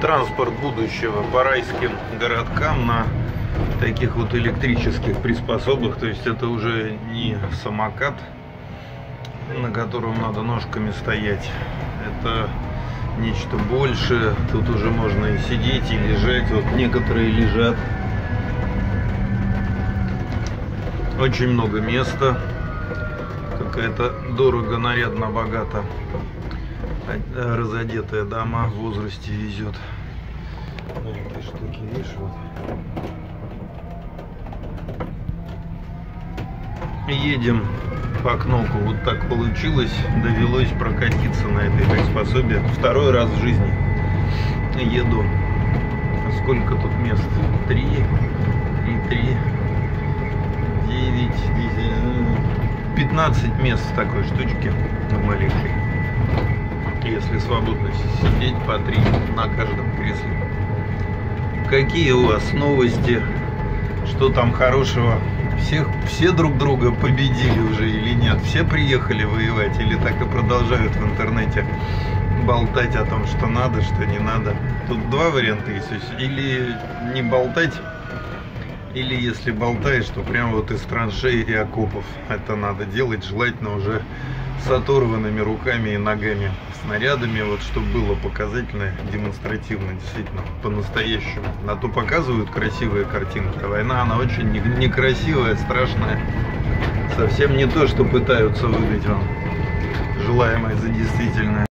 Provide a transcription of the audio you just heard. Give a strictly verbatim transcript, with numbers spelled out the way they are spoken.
транспорт будущего по райским городкам на таких вот электрических приспособах. То есть это уже не самокат, на котором надо ножками стоять. Это нечто большее. Тут уже можно и сидеть, и лежать. Вот некоторые лежат. Очень много места. Какая-то дорого, нарядно, богато разодетая дама в возрасте везет. На этой штуке, видишь, вот. Едем по кнопку. Вот так получилось. Довелось прокатиться на этой приспособе. Второй раз в жизни еду. Сколько тут мест? Три и три. Девять, десять, пятнадцать мест в такой штучке маленькой. Если свободно сидеть по три на каждом кресле. Какие у вас новости? Что там хорошего? Всех, все друг друга победили уже или нет? Все приехали воевать или так и продолжают в интернете болтать о том, что надо, что не надо? Тут два варианта есть. Или не болтать, или если болтаешь, то прямо вот из траншей и окопов. Это надо делать, желательно уже с оторванными руками и ногами, снарядами, вот чтобы было показательно, демонстративно, действительно, по-настоящему. А то показывают красивые картинки, а война, она очень некрасивая, страшная. Совсем не то, что пытаются выдать вам желаемое за действительное.